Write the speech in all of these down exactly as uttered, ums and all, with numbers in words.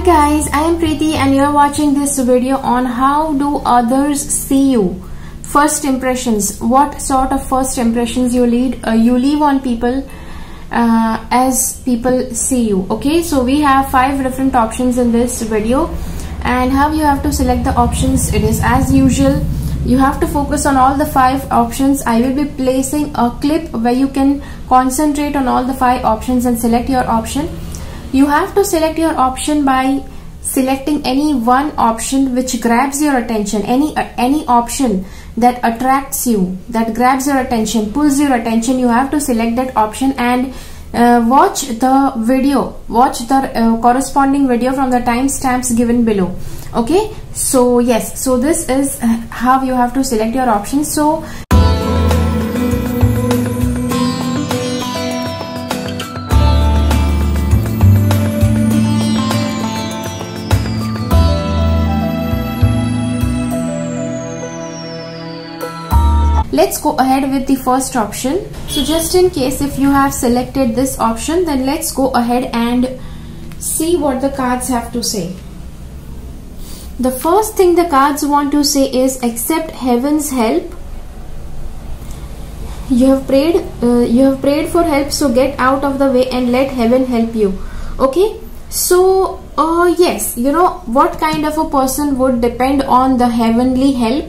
guys, I am Preeti and you are watching this video on how do others see you. First impressions. What sort of first impressions you lead uh, you leave on people uh, as people see you. Okay, so we have five different options in this video, and how you have to select the options, it is as usual. You have to focus on all the five options. I will be placing a clip where you can concentrate on all the five options and select your option. You have to select your option by selecting any one option which grabs your attention, any uh, any option that attracts you, that grabs your attention, pulls your attention. You have to select that option and uh, watch the video, watch the uh, corresponding video from the timestamps given below. Okay, so yes, so this is how you have to select your options. So let's go ahead with the first option. So just in case if you have selected this option, then let's go ahead and see what the cards have to say. The first thing the cards want to say is accept heaven's help. You have prayed, uh, you have prayed for help, so get out of the way and let heaven help you. Okay, so uh, yes, you know what kind of a person would depend on the heavenly help.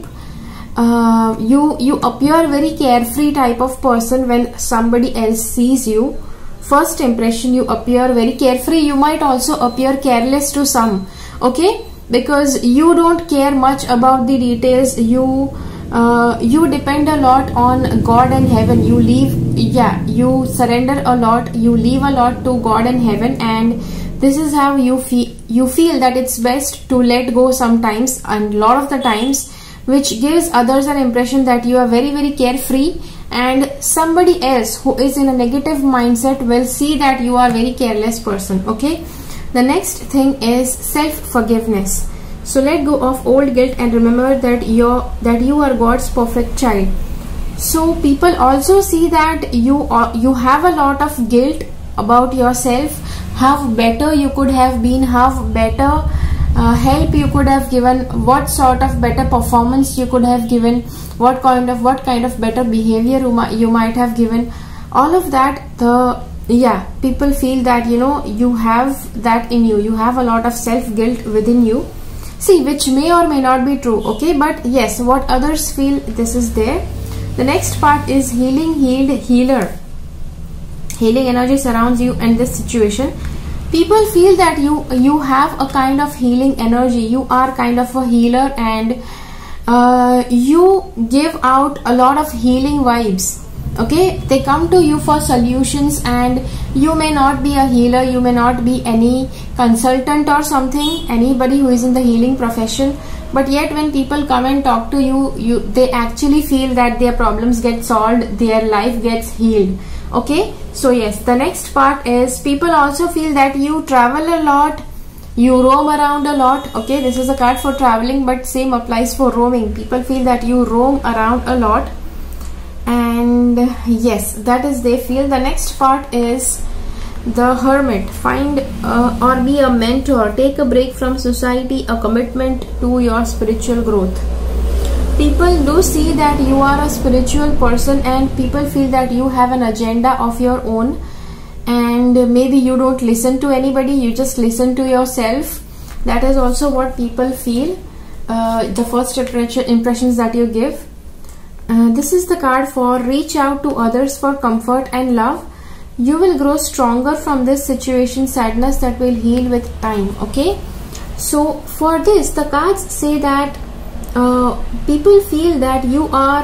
Uh, you you appear very carefree type of person when somebody else sees you. First impression, you appear very carefree. You might also appear careless to some, okay, because you don't care much about the details. You uh, you depend a lot on God and heaven. You leave, yeah, you surrender a lot. You leave a lot to God and heaven, and this is how you feel. You feel that it's best to let go sometimes, and a lot of the times, which gives others an impression that you are very very carefree, and somebody else who is in a negative mindset will see that you are very careless person. Okay, the next thing is self-forgiveness. So let go of old guilt and remember that you're that you are God's perfect child. So people also see that you are, you have a lot of guilt about yourself, how better you could have been, how better Uh, help you could have given, what sort of better performance you could have given, what kind of what kind of better behavior you might, you might have given. All of that, the yeah people feel that you know you have that in you. You have a lot of self guilt within you. See, which may or may not be true. Okay, but yes, what others feel, this is there. The next part is healing, healed, healer. Healing energy surrounds you in this situation. People feel that you you have a kind of healing energy. You are kind of a healer, and uh, you give out a lot of healing vibes. Okay, they come to you for solutions, and you may not be a healer, you may not be any consultant or something, anybody who is in the healing profession, but yet when people come and talk to you, you they actually feel that their problems get solved, their life gets healed. Okay, so yes, the next part is people also feel that you travel a lot, you roam around a lot. Okay, this is a card for traveling, but same applies for roaming. People feel that you roam around a lot, and yes, that is they feel. The next part is the hermit. Find uh, or be a mentor, take a break from society, a commitment to your spiritual growth. People do see that you are a spiritual person, and people feel that you have an agenda of your own, and maybe you don't listen to anybody, you just listen to yourself. That is also what people feel. Uh, the first impressions that you give. Uh, this is the card for reach out to others for comfort and love. You will grow stronger from this situation, sadness that will heal with time. Okay, so for this, the cards say that Uh, people feel that you are,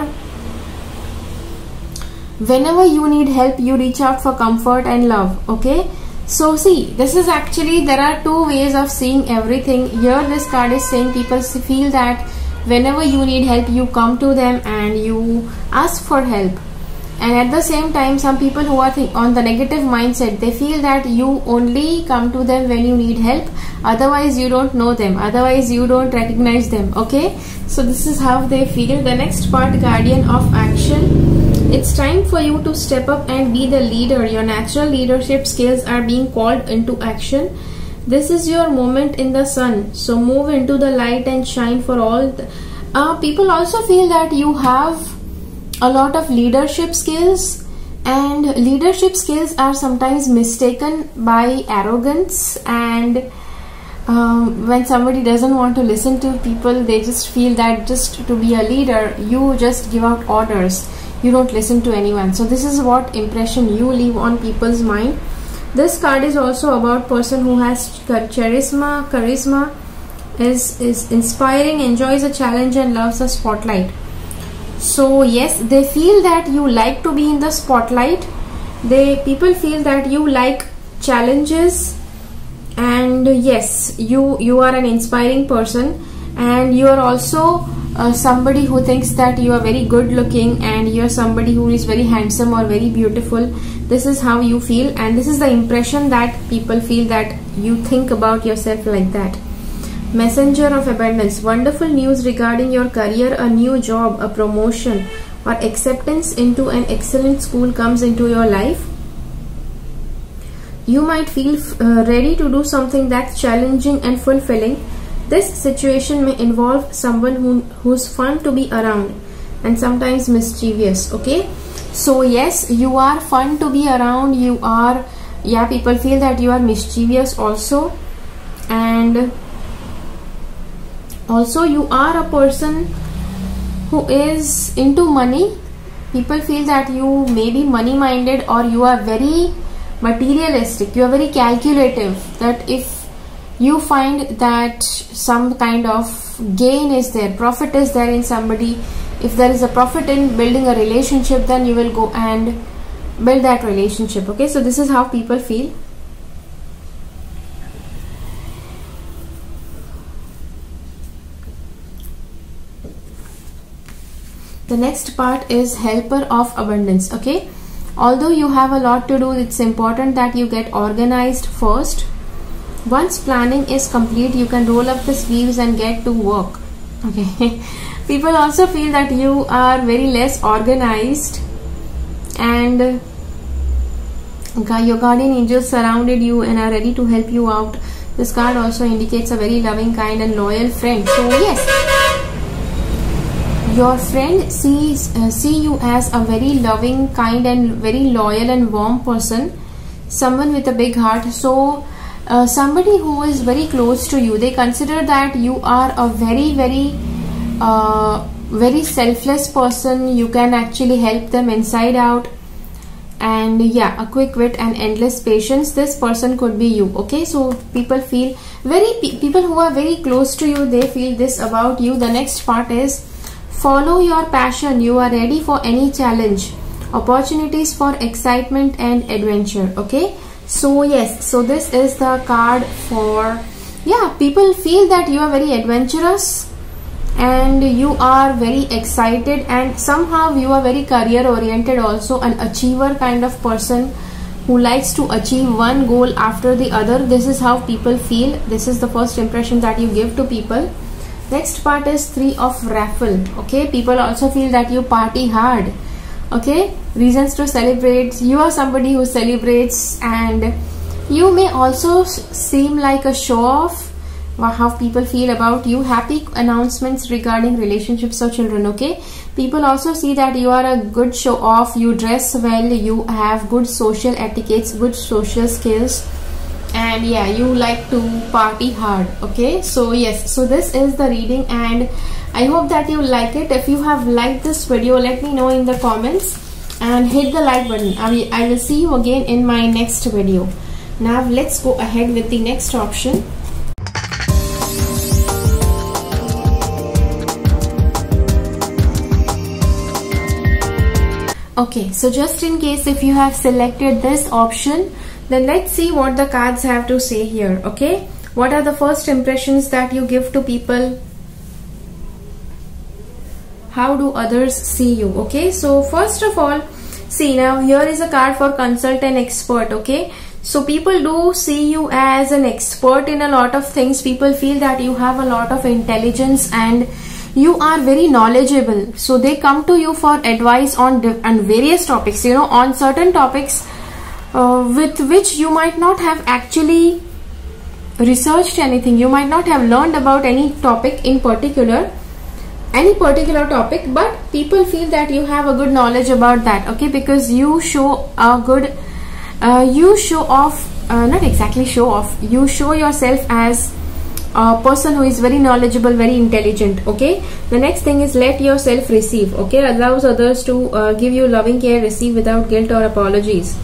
whenever you need help, you reach out for comfort and love. Okay, so see, this is actually, there are two ways of seeing everything. Here this card is saying people feel that whenever you need help, you come to them and you ask for help. And at the same time, some people who are on the negative mindset, they feel that you only come to them when you need help, otherwise you don't know them, otherwise you don't recognize them. Okay, so this is how they feel. The next part, guardian of action. It's time for you to step up and be the leader. Your natural leadership skills are being called into action. This is your moment in the sun. So move into the light and shine for all. The, uh, people also feel that you have a lot of leadership skills, and leadership skills are sometimes mistaken by arrogance, and um, when somebody doesn't want to listen to people, they just feel that just to be a leader, you just give out orders, you don't listen to anyone. So this is what impression you leave on people's mind. This card is also about person who has charisma. Charisma is, is inspiring, enjoys a challenge and loves a spotlight. So yes, they feel that you like to be in the spotlight. They people feel that you like challenges, and yes, you you are an inspiring person, and you are also uh, somebody who thinks that you are very good looking, and you are somebody who is very handsome or very beautiful. This is how you feel, and this is the impression that people feel, that you think about yourself like that. Messenger of abundance. Wonderful news regarding your career, a new job, a promotion, or acceptance into an excellent school comes into your life. You might feel uh, ready to do something that's challenging and fulfilling. This situation may involve someone who, who's fun to be around and sometimes mischievous. Okay, so yes, you are fun to be around. You are, yeah, people feel that you are mischievous also, and also you are a person who is into money. People feel that you may be money minded, or you are very materialistic, you are very calculative, that if you find that some kind of gain is there, profit is there in somebody, if there is a profit in building a relationship, then you will go and build that relationship. Okay, so this is how people feel. The next part is helper of abundance. Okay, although you have a lot to do, it's important that you get organized first. Once planning is complete, you can roll up the sleeves and get to work. Okay, people also feel that you are very less organized, and your guardian angels surrounded you and are ready to help you out. This card also indicates a very loving, kind and loyal friend. So yes, your friend sees uh, see you as a very loving, kind and very loyal and warm person, someone with a big heart. So uh, somebody who is very close to you, they consider that you are a very very uh, very selfless person. You can actually help them inside out, and yeah, a quick wit and endless patience. This person could be you. Okay, so people feel very people who are very close to you, they feel this about you. The next part is follow your passion. You are ready for any challenge, opportunities for excitement and adventure. Okay, so yes, so this is the card for, yeah, people feel that you are very adventurous and you are very excited, and somehow you are very career oriented also, an achiever kind of person who likes to achieve one goal after the other. This is how people feel. This is the first impression that you give to people. Next part is three of raffle. Okay, people also feel that you party hard. Okay, reasons to celebrate. You are somebody who celebrates, and you may also seem like a show off. How people feel about you. Happy announcements regarding relationships or children. Okay, people also see that you are a good show off. You dress well, you have good social etiquettes, good social skills, and yeah, you like to party hard. Okay, so yes, so this is the reading, and I hope that you like it. If you have liked this video, let me know in the comments and hit the like button. I will, I will see you again in my next video. Now let's go ahead with the next option. Okay, so just in case if you have selected this option, then let's see what the cards have to say here. Okay, what are the first impressions that you give to people? How do others see you? Okay, so first of all, see, now here is a card for consult and expert. Okay, so people do see you as an expert in a lot of things. People feel that you have a lot of intelligence and you are very knowledgeable, so they come to you for advice on and various topics, you know, on certain topics uh, with which you might not have actually researched anything, you might not have learned about any topic in particular, any particular topic, but people feel that you have a good knowledge about that, okay, because you show a good uh, you show off, uh, not exactly show off, you show yourself as a person who is very knowledgeable, very intelligent, okay. The next thing is let yourself receive, okay, allows others to uh, give you loving care, receive without guilt or apologies.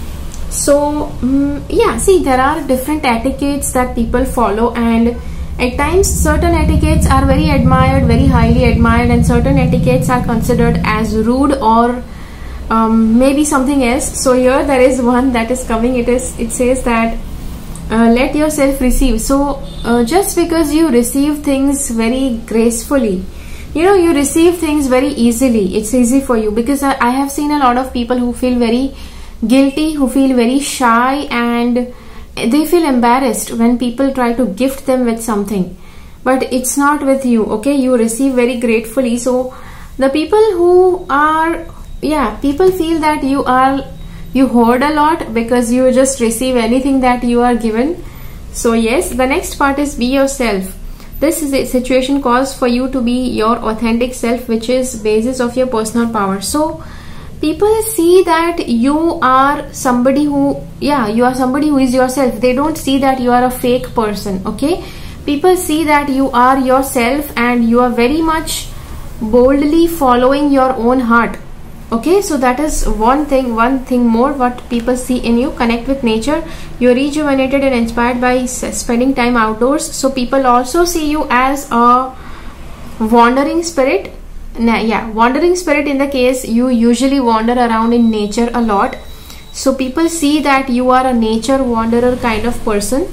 So um, yeah, see, there are different etiquettes that people follow, and at times certain etiquettes are very admired, very highly admired, and certain etiquettes are considered as rude or um, maybe something else. So here there is one that is coming. It is it says that uh, let yourself receive. So uh, just because you receive things very gracefully, you know, you receive things very easily, it's easy for you, because I, I have seen a lot of people who feel very guilty, who feel very shy, and they feel embarrassed when people try to gift them with something, but it's not with you, okay. You receive very gratefully. So the people who are, yeah, people feel that you are, you hoard a lot because you just receive anything that you are given. So yes, the next part is be yourself. This is a situation calls for you to be your authentic self, which is basis of your personal power. So people see that you are somebody who, yeah, you are somebody who is yourself. They don't see that you are a fake person, okay. People see that you are yourself and you are very much boldly following your own heart, okay. So that is one thing, one thing more what people see in you. Connect with nature. You're rejuvenated and inspired by spending time outdoors. So people also see you as a wandering spirit. Nah, yeah, wandering spirit in the case you usually wander around in nature a lot. So people see that you are a nature wanderer kind of person.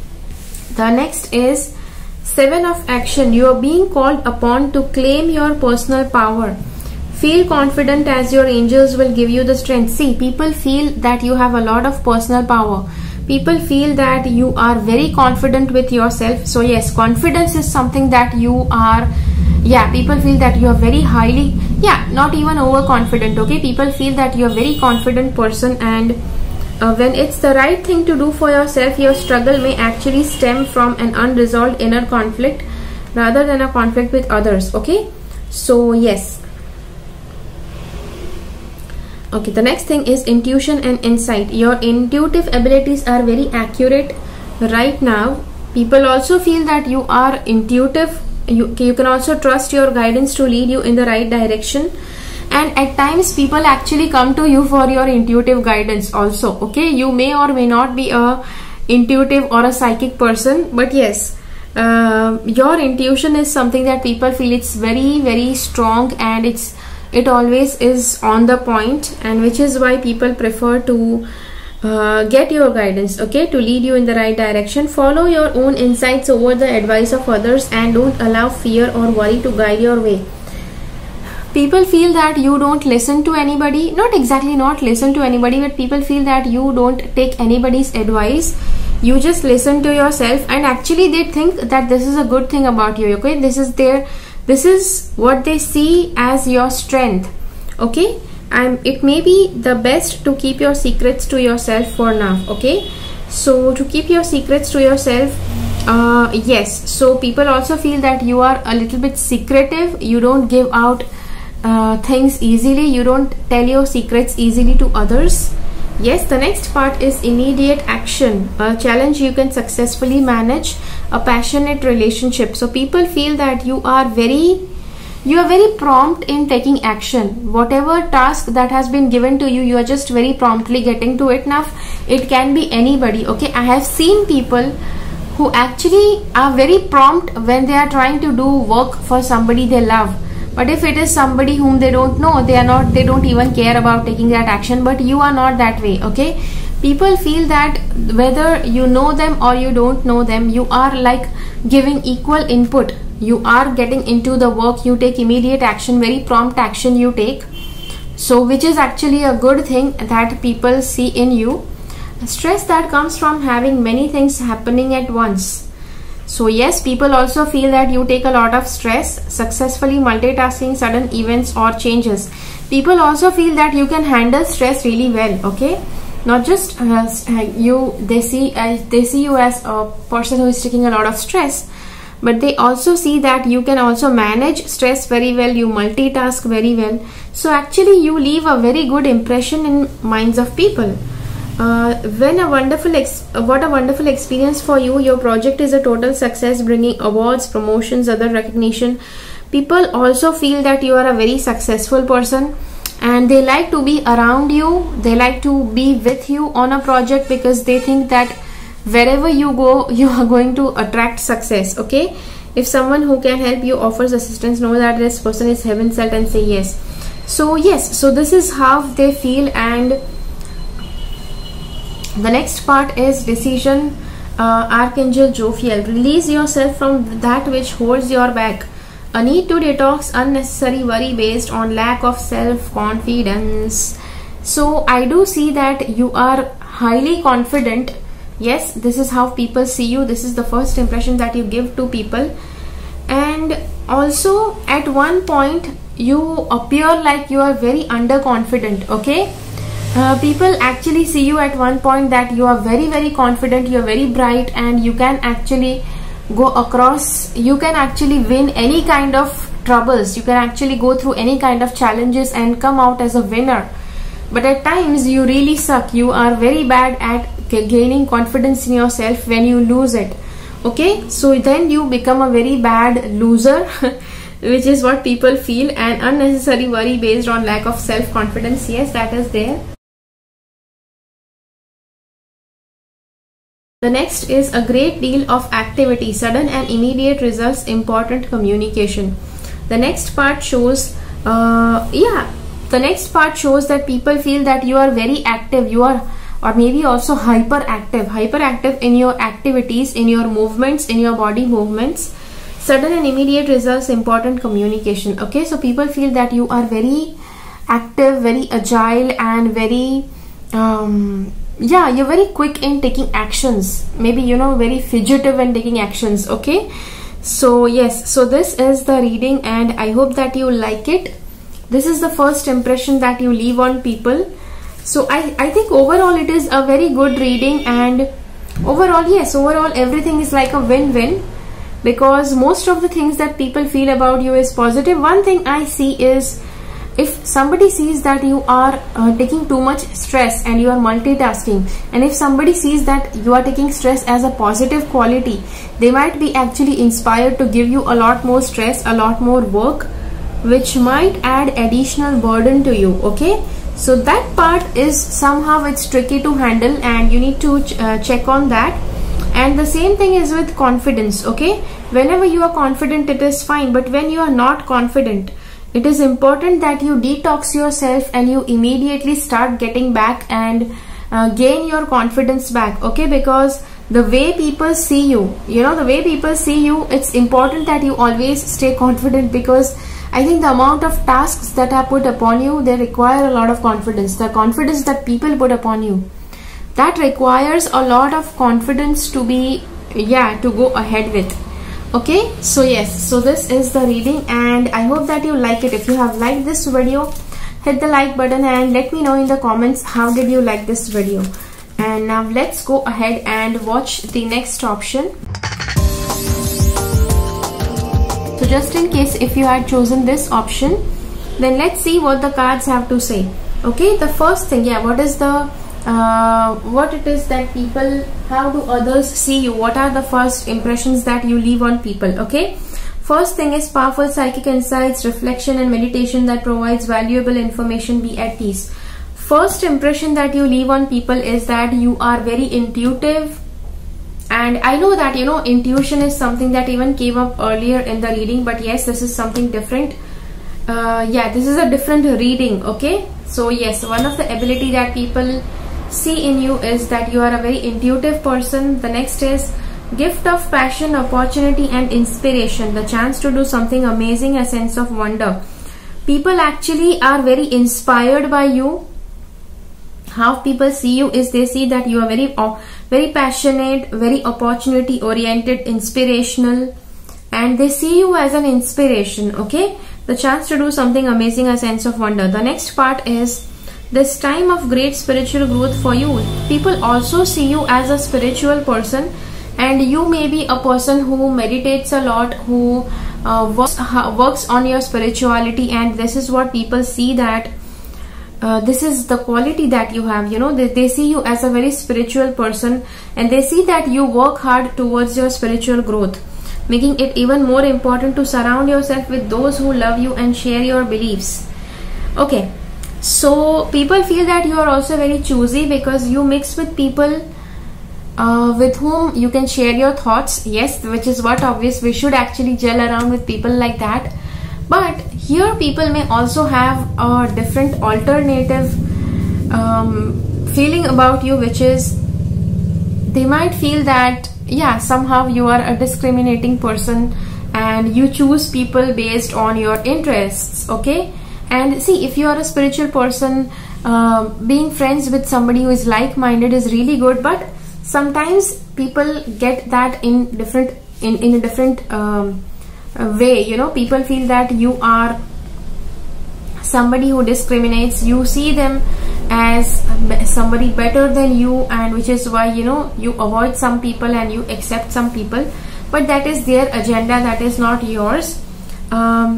The next is seven of action. You are being called upon to claim your personal power. Feel confident as your angels will give you the strength. See, people feel that you have a lot of personal power. People feel that you are very confident with yourself. So yes, confidence is something that you are, yeah, people feel that you are very highly, yeah, not even overconfident, okay. People feel that you are very confident person, and uh, when it's the right thing to do for yourself, your struggle may actually stem from an unresolved inner conflict rather than a conflict with others, okay. So yes, okay, the next thing is intuition and insight. Your intuitive abilities are very accurate right now. People also feel that you are intuitive. You, you can also trust your guidance to lead you in the right direction, and at times people actually come to you for your intuitive guidance also, okay. You may or may not be a intuitive or a psychic person, but yes, uh, your intuition is something that people feel it's very very strong, and it's it always is on the point, and which is why people prefer to uh, get your guidance, okay, to lead you in the right direction. Follow your own insights over the advice of others, and don't allow fear or worry to guide your way. People feel that you don't listen to anybody, not exactly not listen to anybody, but people feel that you don't take anybody's advice. You just listen to yourself, and actually they think that this is a good thing about you, okay. This is their This is what they see as your strength, okay. And it may be the best to keep your secrets to yourself for now, okay. So to keep your secrets to yourself, uh, yes. So people also feel that you are a little bit secretive. You don't give out uh, things easily. You don't tell your secrets easily to others. Yes, the next part is immediate action. A challenge you can successfully manage. A passionate relationship. So people feel that you are very you are very prompt in taking action. Whatever task that has been given to you, you are just very promptly getting to it. Now it can be anybody, okay. I have seen people who actually are very prompt when they are trying to do work for somebody they love, but if it is somebody whom they don't know, they are not they don't even care about taking that action. But you are not that way, okay. People feel that whether you know them or you don't know them, you are like giving equal input. You are getting into the work, you take immediate action, very prompt action you take. So which is actually a good thing that people see in you. Stress that comes from having many things happening at once. So yes, people also feel that you take a lot of stress, successfully multitasking sudden events or changes. People also feel that you can handle stress really well, okay. not just uh, you they see uh, they see you as a person who is taking a lot of stress, but they also see that you can also manage stress very well, you multitask very well. So actually you leave a very good impression in minds of people. Uh, when a wonderful ex what a wonderful experience for you. Your project is a total success, bringing awards, promotions, other recognition. People also feel that you are a very successful person, and they like to be around you, they like to be with you on a project, because they think that wherever you go you are going to attract success. Okay, if someone who can help you offers assistance, know that this person is heaven sent, and say yes. So yes, so this is how they feel. And the next part is decision. uh, Archangel Jophiel, release yourself from that which holds your back. A need to detox unnecessary worry based on lack of self-confidence. So I do see that you are highly confident. Yes, this is how people see you. This is the first impression that you give to people. And also at one point you appear like you are very underconfident. Okay, uh, people actually see you at one point that you are very very confident, you are very bright, and you can actually go across, you can actually win any kind of troubles, you can actually go through any kind of challenges and come out as a winner. But at times you really suck, you are very bad at gaining confidence in yourself when you lose it. Okay, so then you become a very bad loser which is what people feel. And unnecessary worry based on lack of self-confidence, yes, that is there. The next is a great deal of activity, sudden and immediate results, important communication. The next part shows, uh, yeah, the next part shows that people feel that you are very active, you are, or maybe also hyperactive, hyperactive in your activities, in your movements, in your body movements. Sudden and immediate results, important communication. Okay, so people feel that you are very active, very agile, and very, um, yeah, you're very quick in taking actions. Maybe, you know, very fidgetive in taking actions. Okay, so yes, so this is the reading, and I hope that you like it. This is the first impression that you leave on people. So I, I think overall it is a very good reading, and overall, yes, overall everything is like a win-win, because most of the things that people feel about you is positive. One thing I see is, if somebody sees that you are uh, taking too much stress and you are multitasking, and if somebody sees that you are taking stress as a positive quality, they might be actually inspired to give you a lot more stress, a lot more work, which might add additional burden to you. Okay, so that part is somehow it's tricky to handle, and you need to ch uh, check on that. And the same thing is with confidence. Okay, whenever you are confident it is fine, but when you are not confident, it is important that you detox yourself and you immediately start getting back and uh, gain your confidence back. Okay, because the way people see you, you know, the way people see you, it's important that you always stay confident, because I think the amount of tasks that are put upon you, they require a lot of confidence. The confidence that people put upon you, that requires a lot of confidence to be, yeah, to go ahead with. Okay, so yes, so this is the reading, and I hope that you like it. If you have liked this video, hit the like button and let me know in the comments how did you like this video. And now let's go ahead and watch the next option. So just in case if you had chosen this option, then let's see what the cards have to say. Okay, the first thing, yeah, what is the uh, what it is that people, how do others see you, what are the first impressions that you leave on people. Okay, first thing is powerful psychic insights, reflection and meditation that provides valuable information, be at peace. First impression that you leave on people is that you are very intuitive. And I know that, you know, intuition is something that even came up earlier in the reading, but yes, this is something different. Uh, yeah, this is a different reading. Okay, so yes, one of the ability that people see in you is that you are a very intuitive person. The next is gift of passion, opportunity and inspiration, the chance to do something amazing, a sense of wonder. People actually are very inspired by you. How people see you is they see that you are very uh, very passionate, very opportunity oriented, inspirational, and they see you as an inspiration. Okay, the chance to do something amazing, a sense of wonder. The next part is this time of great spiritual growth for you. People also see you as a spiritual person, and you may be a person who meditates a lot, who uh, works, uh, works on your spirituality, and this is what people see, that Uh, this is the quality that you have. You know, they, they see you as a very spiritual person, and they see that you work hard towards your spiritual growth, making it even more important to surround yourself with those who love you and share your beliefs. Okay, so people feel that you are also very choosy because you mix with people uh, with whom you can share your thoughts. Yes, which is what obvious, we should actually gel around with people like that. But here people may also have a different alternative um, feeling about you, which is they might feel that, yeah, somehow you are a discriminating person and you choose people based on your interests. Okay, and see, if you are a spiritual person, uh, being friends with somebody who is like-minded is really good, but sometimes people get that in different in, in a different um, way. You know, people feel that you are somebody who discriminates. You see them as somebody better than you, and which is why, you know, you avoid some people and you accept some people, but that is their agenda, that is not yours. Um,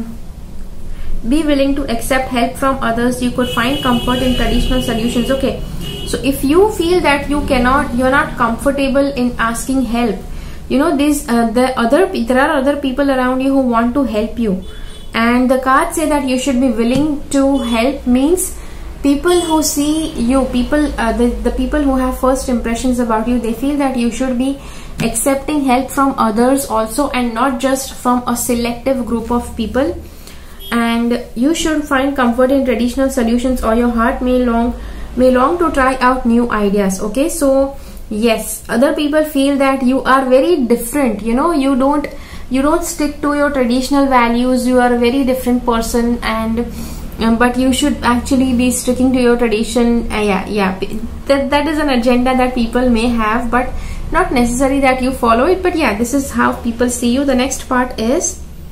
be willing to accept help from others. You could find comfort in traditional solutions. Okay, so if you feel that you cannot, you're not comfortable in asking help, you know, these uh, the other there are other people around you who want to help you, and the cards say that you should be willing to help. Means people who see you, people uh, the, the people who have first impressions about you, they feel that you should be accepting help from others also, and not just from a selective group of people. And you should find comfort in traditional solutions, or your heart may long may long to try out new ideas. Okay, so yes, other people feel that you are very different. You know, you don't you don't stick to your traditional values. You are a very different person, and um, but you should actually be sticking to your tradition. Uh, yeah, yeah. That that is an agenda that people may have, but not necessary that you follow it. But yeah, this is how people see you. The next part is,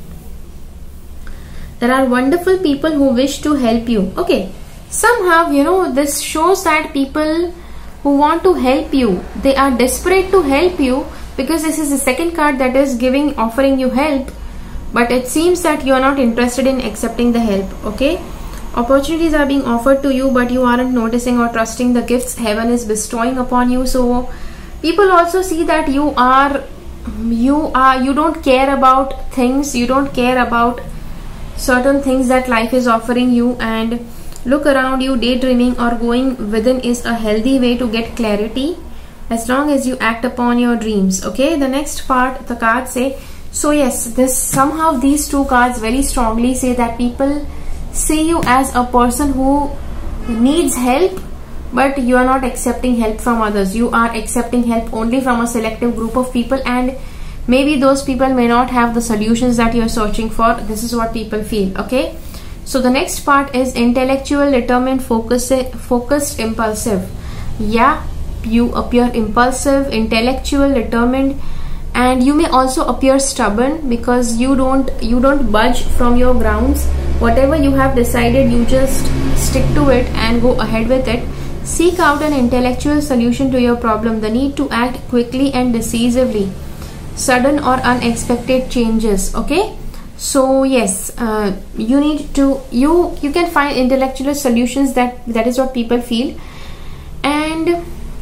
there are wonderful people who wish to help you. Okay, somehow, you know, this shows that people who want to help you, they are desperate to help you, because this is the second card that is giving, offering you help, but it seems that you are not interested in accepting the help. Okay, opportunities are being offered to you, but you aren't noticing or trusting the gifts heaven is bestowing upon you. So people also see that you are you are you don't care about things, you don't care about certain things that life is offering you, and look around you. Daydreaming or going within is a healthy way to get clarity, as long as you act upon your dreams. Okay, the next part, the cards say, so yes, this somehow these two cards very strongly say that people see you as a person who needs help, but you are not accepting help from others. You are accepting help only from a selective group of people, and maybe those people may not have the solutions that you are searching for. This is what people feel. Okay, so the next part is intellectual, determined, focused, focused, impulsive. Yeah, you appear impulsive, intellectual, determined, and you may also appear stubborn, because you don't you don't budge from your grounds. Whatever you have decided, you just stick to it and go ahead with it. Seek out an intellectual solution to your problem. The need to act quickly and decisively. Sudden or unexpected changes. Okay, so yes, uh, you need to you you can find intellectual solutions. That that is what people feel. And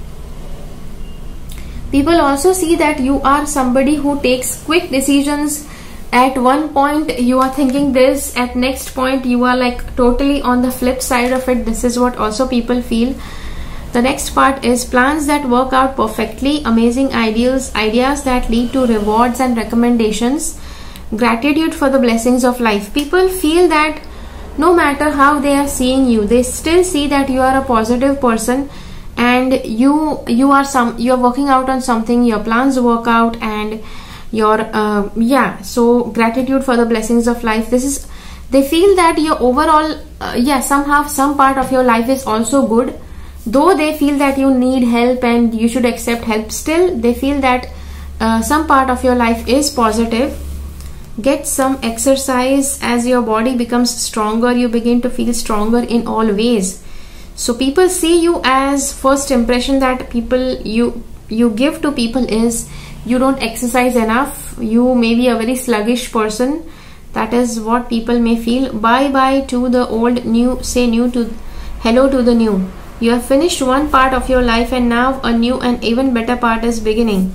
people also see that you are somebody who takes quick decisions. At one point you are thinking this, at next point you are like totally on the flip side of it. This is what also people feel. The next part is plans that work out perfectly, amazing ideals, ideas that lead to rewards and recommendations, gratitude for the blessings of life. People feel that no matter how they are seeing you, they still see that you are a positive person, and you you are some you are working out on something, your plans work out, and your uh, yeah so gratitude for the blessings of life. This is, they feel that your overall uh, yeah somehow some part of your life is also good, though they feel that you need help and you should accept help. Still they feel that uh, some part of your life is positive. Get some exercise. As your body becomes stronger, you begin to feel stronger in all ways. So people see you as, first impression that people you you give to people is you don't exercise enough, you may be a very sluggish person. That is what people may feel. Bye bye to the old, new, say new to hello to the new. You have finished one part of your life and now a new and even better part is beginning.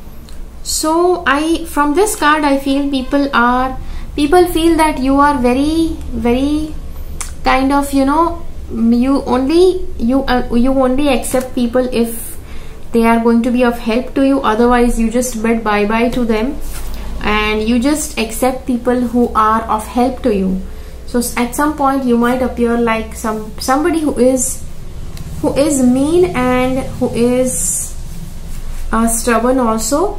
So I, from this card, I feel people are, people feel that you are very, very kind of, you know, you only, you, uh, you only accept people if they are going to be of help to you. Otherwise, you just bid bye bye to them and you just accept people who are of help to you. So at some point, you might appear like some somebody who is who is mean and who is uh, stubborn also,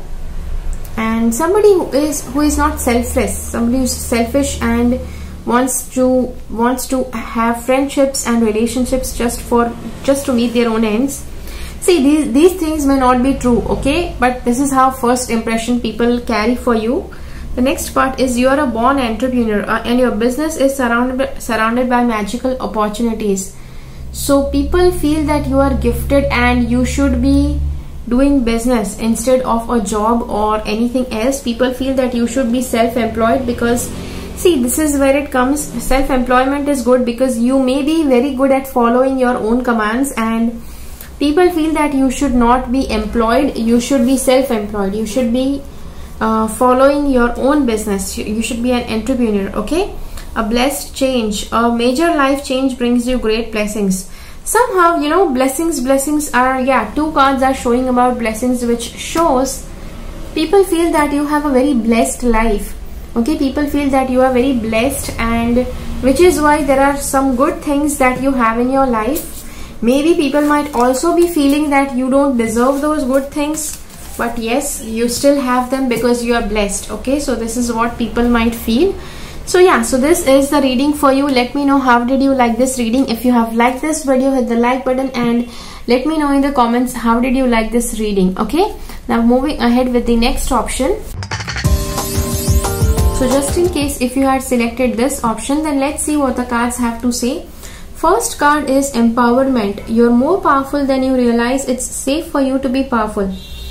and somebody who is who is not selfless, somebody who's selfish and wants to wants to have friendships and relationships just for just to meet their own ends. See, these these things may not be true, okay, but this is how first impression people carry for you. The next part is you are a born entrepreneur uh, and your business is surrounded surrounded by magical opportunities. So people feel that you are gifted and you should be doing business instead of a job or anything else. People feel that you should be self-employed because, see, this is where it comes. Self-employment is good because you may be very good at following your own commands, and people feel that you should not be employed, you should be self-employed, you should be uh, following your own business, you should be an entrepreneur, okay? A blessed change, a major life change brings you great blessings. Somehow, you know, blessings, blessings are, yeah, two cards are showing about blessings, which shows people feel that you have a very blessed life, okay? People feel that you are very blessed, and which is why there are some good things that you have in your life. Maybe people might also be feeling that you don't deserve those good things, but yes, you still have them because you are blessed, okay? So this is what people might feel. So yeah, so this is the reading for you. Let me know how did you like this reading. If you have liked this video, hit the like button and let me know in the comments how did you like this reading, okay? Now moving ahead with the next option. So just in case if you had selected this option, then let's see what the cards have to say. First card is empowerment. You're more powerful than you realize. It's safe for you to be powerful.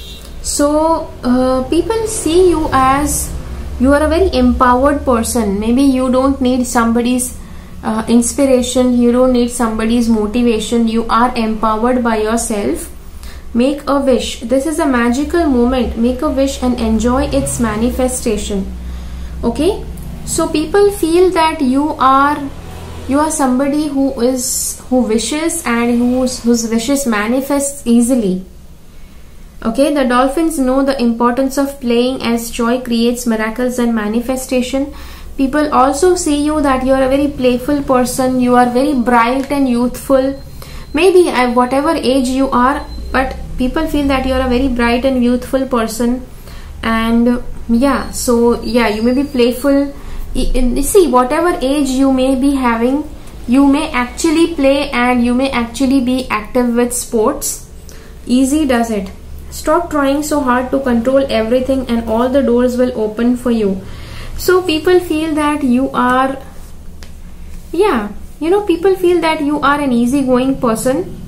So uh, people see you as you are a very empowered person. Maybe you don't need somebody's uh, inspiration, you don't need somebody's motivation, you are empowered by yourself. Make a wish. This is a magical moment. Make a wish and enjoy its manifestation, okay? So people feel that you are you are somebody who is who wishes and whose whose wishes manifest easily. Okay, the dolphins know the importance of playing as joy creates miracles and manifestation. People also see you that you are a very playful person, you are very bright and youthful. Maybe at whatever age you are, but people feel that you are a very bright and youthful person. And yeah, so yeah, you may be playful. You see, whatever age you may be having, you may actually play and you may actually be active with sports. Easy does it. Stop trying so hard to control everything and all the doors will open for you. So people feel that you are, yeah, you know, people feel that you are an easygoing person.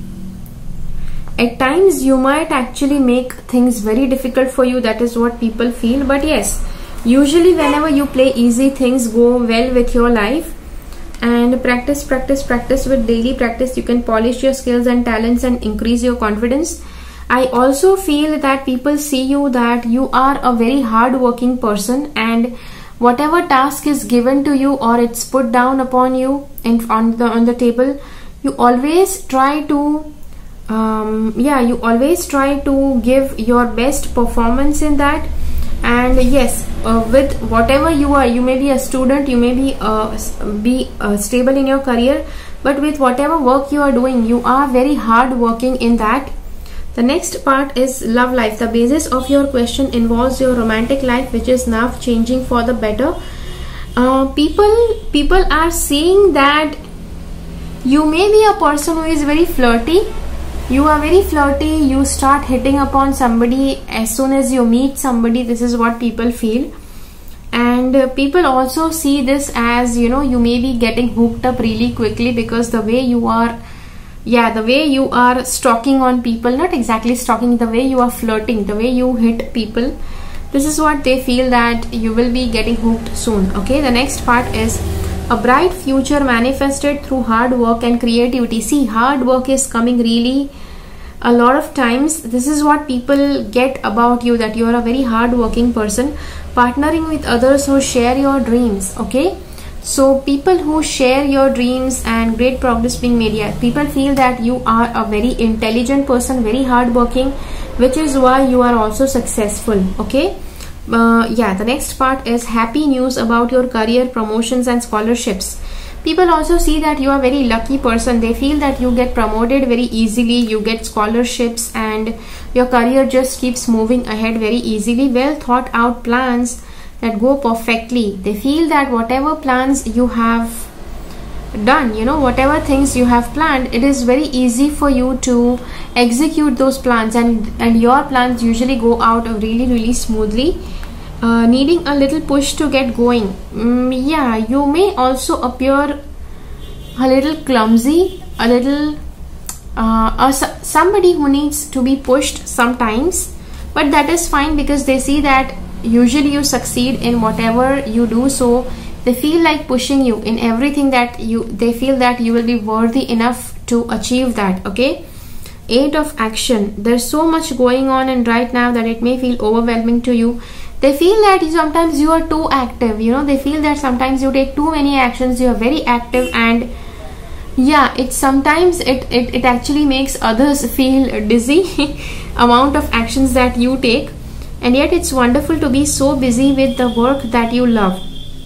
At times you might actually make things very difficult for you. That is what people feel. But yes, usually whenever you play easy, things go well with your life. And practice, practice, practice. With daily practice, you can polish your skills and talents and increase your confidence. I also feel that people see you that you are a very hard-working person, and whatever task is given to you or it's put down upon you and on the on the table, you always try to um, yeah you always try to give your best performance in that. And yes, uh, with whatever you are, you may be a student, you may be uh, be uh, stable in your career, but with whatever work you are doing, you are very hard working in that. The next part is love life. The basis of your question involves your romantic life, which is now changing for the better. Uh, people people are seeing that you may be a person who is very flirty. You are very flirty. You start hitting upon somebody as soon as you meet somebody. This is what people feel. And uh, people also see this as, you know, you may be getting hooked up really quickly because the way you are yeah, the way you are stalking on people, not exactly stalking, the way you are flirting, the way you hit people, this is what they feel that you will be getting hooked soon. Okay, the next part is a bright future manifested through hard work and creativity. See, hard work is coming really a lot of times. This is what people get about you, that you are a very hard working person, partnering with others who share your dreams. Okay, so people who share your dreams and great progress being made. Yeah, people feel that you are a very intelligent person, very hard working, which is why you are also successful. Okay, uh, yeah, the next part is happy news about your career, promotions and scholarships. People also see that you are a very lucky person. They feel that you get promoted very easily, you get scholarships, and your career just keeps moving ahead very easily. Well thought out plans that go perfectly. They feel that whatever plans you have done, you know, whatever things you have planned, it is very easy for you to execute those plans, and and your plans usually go out really really smoothly. Uh, needing a little push to get going. Mm, yeah, you may also appear a little clumsy, a little uh, uh, somebody who needs to be pushed sometimes, but that is fine because they see that usually you succeed in whatever you do, so they feel like pushing you in everything that you, they feel that you will be worthy enough to achieve that. Okay, eight of action. There's so much going on and right now that it may feel overwhelming to you. They feel that sometimes you are too active, you know, they feel that sometimes you take too many actions, you are very active, and yeah, it sometimes it, it, it actually makes others feel dizzy amount of actions that you take, and yet it's wonderful to be so busy with the work that you love.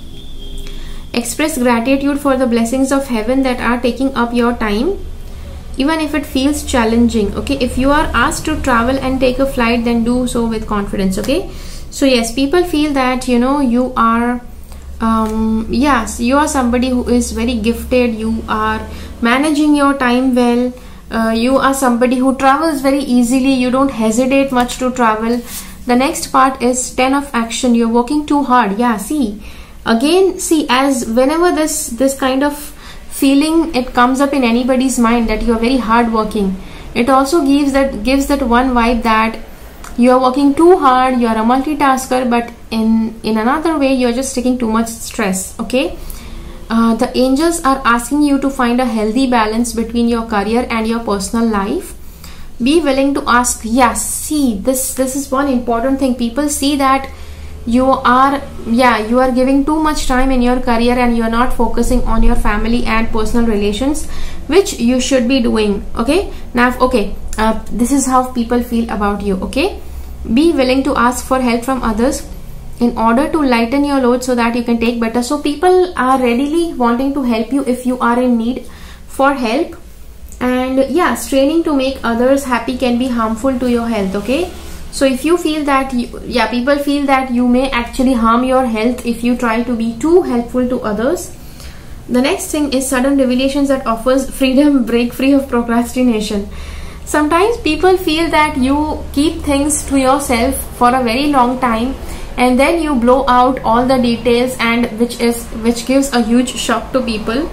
Express gratitude for the blessings of heaven that are taking up your time, even if it feels challenging. Okay, if you are asked to travel and take a flight, then do so with confidence. Okay, so yes, people feel that, you know, you are um yes, you are somebody who is very gifted, you are managing your time well, uh, you are somebody who travels very easily, you don't hesitate much to travel. The next part is ten of action. You're working too hard. Yeah, see, again, see, as whenever this this kind of feeling it comes up in anybody's mind that you are very hard working, it also gives that gives that one vibe that you are working too hard, you are a multitasker, but in in another way you are just taking too much stress. Okay, uh, the angels are asking you to find a healthy balance between your career and your personal life. Be willing to ask. Yes, see, this this is one important thing. People see that you are, yeah, you are giving too much time in your career and you are not focusing on your family and personal relations, which you should be doing. Okay, now, okay, uh, this is how people feel about you. Okay, be willing to ask for help from others in order to lighten your load so that you can take better. So people are readily wanting to help you if you are in need for help. And yeah, straining to make others happy can be harmful to your health. Okay, so if you feel that you, yeah, people feel that you may actually harm your health if you try to be too helpful to others. The next thing is sudden revelations that offers freedom, break free of procrastination. Sometimes people feel that you keep things to yourself for a very long time and then you blow out all the details, and which is which gives a huge shock to people.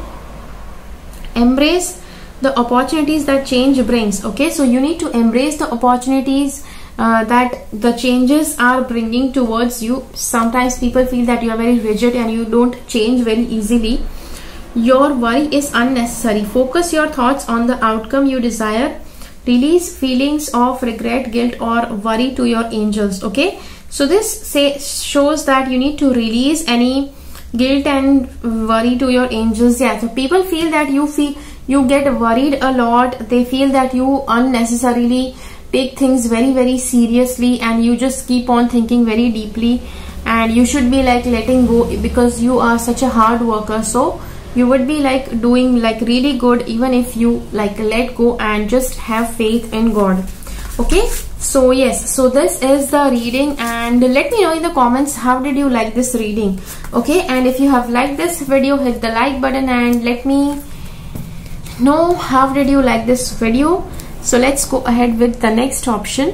Embrace the opportunities that change brings. Okay, so you need to embrace the opportunities uh, that the changes are bringing towards you. Sometimes people feel that you are very rigid and you don't change very easily. Your worry is unnecessary. Focus your thoughts on the outcome you desire. Release feelings of regret, guilt or worry to your angels. Okay, so this say shows that you need to release any guilt and worry to your angels. Yeah, so people feel that you feel you get worried a lot. They feel that you unnecessarily take things very very seriously and you just keep on thinking very deeply, and you should be like letting go because you are such a hard worker. So you would be like doing like really good even if you like let go and just have faith in God. Okay, so yes, so this is the reading, and let me know in the comments how did you like this reading. Okay, and if you have liked this video, hit the like button and let me know how did you like this video. So let's go ahead with the next option.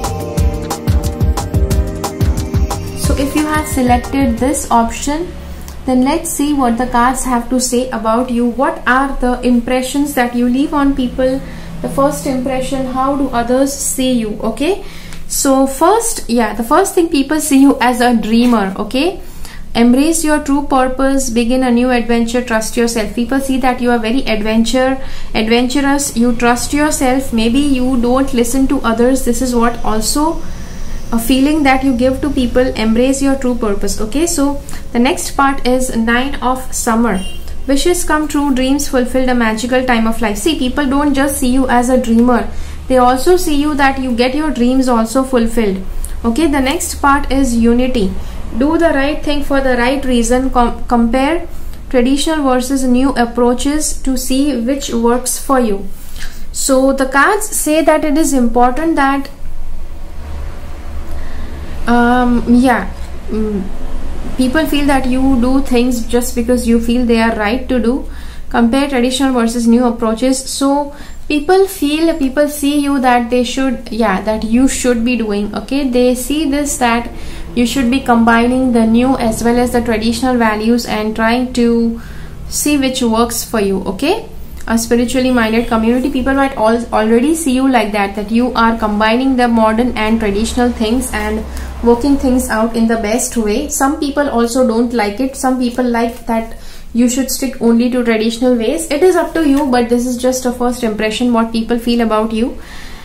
So if you have selected this option, Then let's see what the cards have to say about you. What are the impressions that you leave on people? The first impression, how do others see you? Okay, so first, yeah, the first thing, people see you as a dreamer. Okay, embrace your true purpose, begin a new adventure, trust yourself. People see that you are very adventure adventurous, you trust yourself, maybe you don't listen to others. This is what also a feeling that you give to people. Embrace your true purpose. Okay, so the next part is Nine of Summer. Wishes come true, dreams fulfilled, a magical time of life. See, people don't just see you as a dreamer, they also see you that you get your dreams also fulfilled. Okay, the next part is Unity. Do the right thing for the right reason. Com compare traditional versus new approaches to see which works for you. So the cards say that it is important that um yeah mm, people feel that you do things just because you feel they are right to do. Compare traditional versus new approaches. So people feel, people see you that they should, yeah, that you should be doing. Okay, they see this, that you should be combining the new as well as the traditional values and trying to see which works for you. Okay, a spiritually minded community, people might al already see you like that, that you are combining the modern and traditional things and working things out in the best way. Some people also don't like it. Some people like that you should stick only to traditional ways. It is up to you, but this is just a first impression, what people feel about you.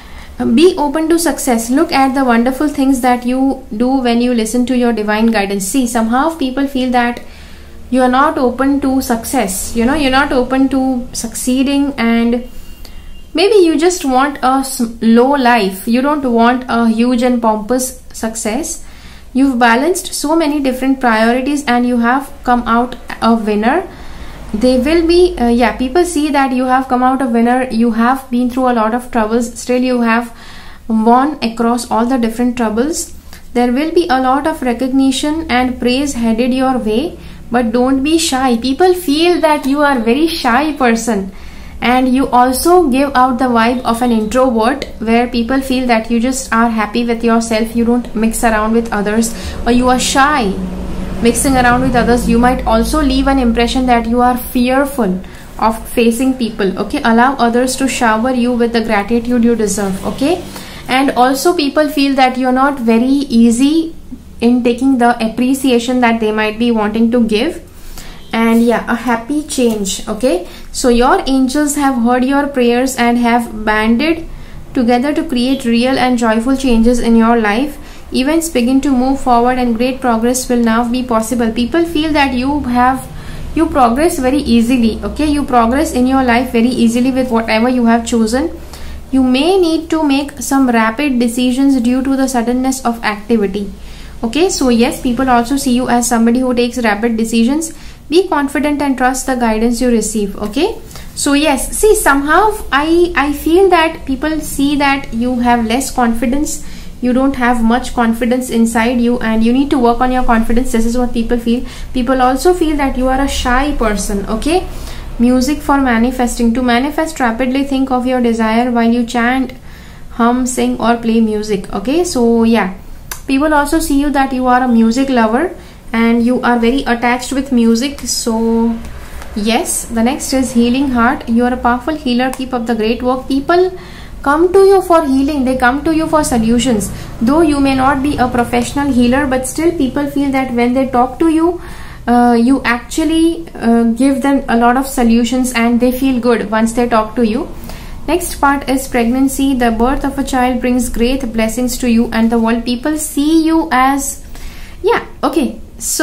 Be open to success. Look at the wonderful things that you do when you listen to your divine guidance. See, somehow people feel that you are not open to success, you know, you're not open to succeeding, and maybe you just want a low life. You don't want a huge and pompous success. You've balanced so many different priorities and you have come out a winner. They will be uh, yeah, people see that you have come out a winner. You have been through a lot of troubles, still you have won across all the different troubles. There will be a lot of recognition and praise headed your way, but don't be shy. People feel that you are a very shy person, and you also give out the vibe of an introvert, where people feel that you just are happy with yourself, you don't mix around with others, or you are shy mixing around with others. You might also leave an impression that you are fearful of facing people. Okay, allow others to shower you with the gratitude you deserve. Okay, and also people feel that you're not very easy in taking the appreciation that they might be wanting to give. And yeah, a happy change. Okay, so your angels have heard your prayers and have banded together to create real and joyful changes in your life. Events begin to move forward and great progress will now be possible. People feel that you have you progress very easily. Okay, you progress in your life very easily with whatever you have chosen. You may need to make some rapid decisions due to the suddenness of activity. Okay, so yes, people also see you as somebody who takes rapid decisions. Be confident and trust the guidance you receive. Okay, so yes, see, somehow I I feel that people see that you have less confidence. You don't have much confidence inside you and you need to work on your confidence. This is what people feel. People also feel that you are a shy person. Okay, music for manifesting. To manifest rapidly, think of your desire while you chant, hum, sing or play music. Okay, so yeah, people also see you that you are a music lover and you are very attached with music. So yes, the next is healing heart. You are a powerful healer. Keep up the great work. People come to you for healing. They come to you for solutions. Though you may not be a professional healer, but still people feel that when they talk to you, uh, you actually uh, give them a lot of solutions and they feel good once they talk to you. Next part is pregnancy. The birth of a child brings great blessings to you and the world. People see you as, yeah, okay,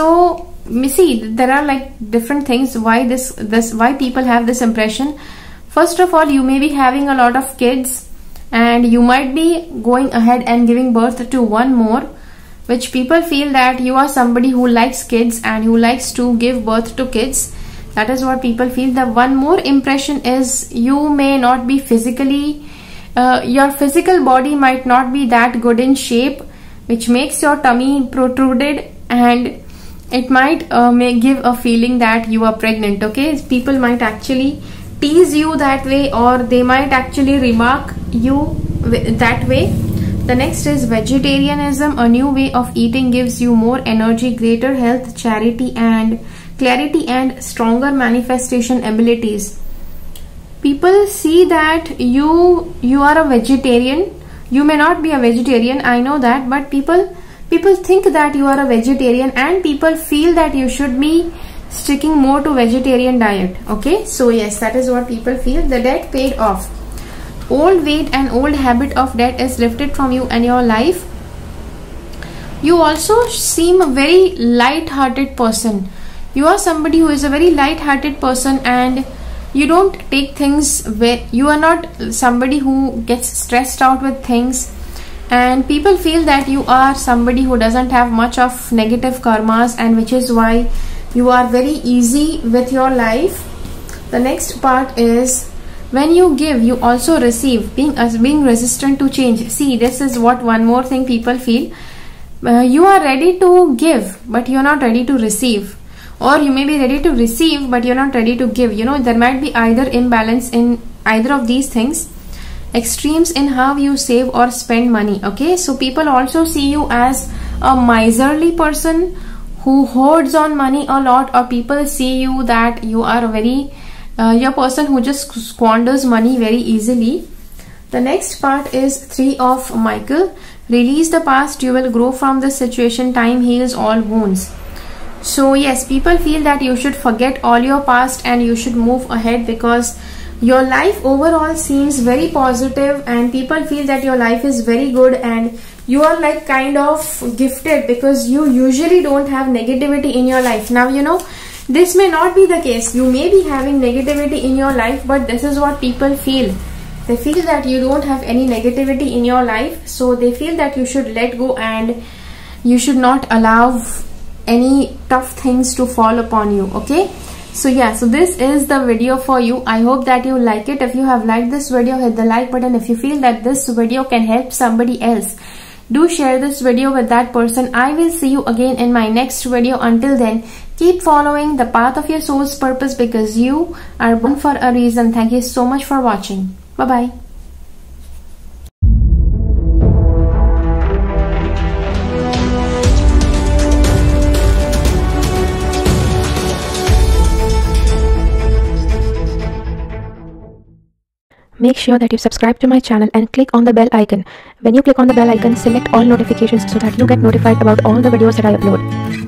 so see, there are like different things why this this why people have this impression. First of all, you may be having a lot of kids and you might be going ahead and giving birth to one more, which people feel that you are somebody who likes kids and who likes to give birth to kids. That is what people feel. The one more impression is you may not be physically, uh, your physical body might not be that good in shape, which makes your tummy protruded and it might uh, may give a feeling that you are pregnant. Okay, people might actually tease you that way, or they might actually remark you that way. The next is vegetarianism. A new way of eating gives you more energy, greater health, charity and clarity and stronger manifestation abilities. People see that you you are a vegetarian. You may not be a vegetarian, I know that, but people people think that you are a vegetarian, and people feel that you should be sticking more to vegetarian diet. Okay, so yes, that is what people feel. The debt paid off. Old weight and old habit of debt is lifted from you and your life. You also seem a very light-hearted person. You are somebody who is a very light-hearted person, and you don't take things where you are not somebody who gets stressed out with things, and people feel that you are somebody who doesn't have much of negative karmas, and which is why you are very easy with your life. The next part is, when you give, you also receive. Being as being resistant to change. See, this is what one more thing people feel. Uh, you are ready to give, but you're not ready to receive. Or you may be ready to receive, but you're not ready to give. You know, there might be either imbalance in either of these things. Extremes in how you save or spend money. Okay, so people also see you as a miserly person who hoards on money a lot, or people see you that you are a very uh, you're a person who just squanders money very easily. The next part is three of Michael. Release the past, you will grow from this situation. Time heals all wounds. So yes, people feel that you should forget all your past and you should move ahead, because your life overall seems very positive, and people feel that your life is very good, and you are like kind of gifted because you usually don't have negativity in your life. Now, you know, this may not be the case. You may be having negativity in your life, but this is what people feel. They feel that you don't have any negativity in your life, so they feel that you should let go and you should not allow any tough things to fall upon you. Okay, so yeah, so this is the video for you. I hope that you like it. If you have liked this video, hit the like button. If you feel that this video can help somebody else, do share this video with that person. I will see you again in my next video. Until then, keep following the path of your soul's purpose, because you are born for a reason. Thank you so much for watching. Bye bye. Make sure that you subscribe to my channel and click on the bell icon. When you click on the bell icon, select all notifications so that you get notified about all the videos that I upload.